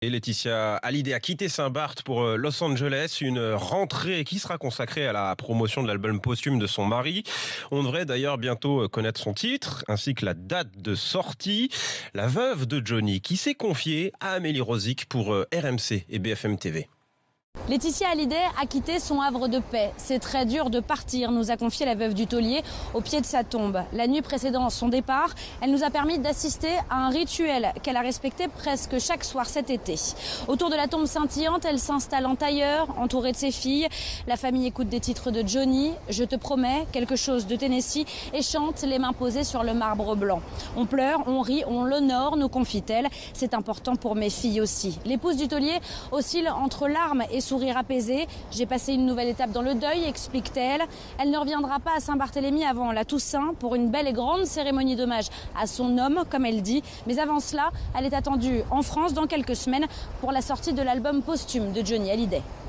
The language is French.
Et Laetitia Hallyday a quitté Saint-Barth pour Los Angeles, une rentrée qui sera consacrée à la promotion de l'album posthume de son mari. On devrait d'ailleurs bientôt connaître son titre, ainsi que la date de sortie. La veuve de Johnny qui s'est confiée à Amélie Rosic pour RMC et BFM TV. Laetitia Hallyday a quitté son havre de paix. C'est très dur de partir, nous a confié la veuve du taulier au pied de sa tombe. La nuit précédant son départ, elle nous a permis d'assister à un rituel qu'elle a respecté presque chaque soir cet été. Autour de la tombe scintillante, elle s'installe en tailleur, entourée de ses filles. La famille écoute des titres de Johnny, Je te promets, quelque chose de Tennessee, et chante les mains posées sur le marbre blanc. On pleure, on rit, on l'honore, nous confie-t-elle. C'est important pour mes filles aussi. L'épouse du taulier oscille entre larmes et sourire apaisé. J'ai passé une nouvelle étape dans le deuil, explique-t-elle. Elle ne reviendra pas à Saint-Barthélemy avant la Toussaint pour une belle et grande cérémonie d'hommage à son homme, comme elle dit. Mais avant cela, elle est attendue en France dans quelques semaines pour la sortie de l'album posthume de Johnny Hallyday.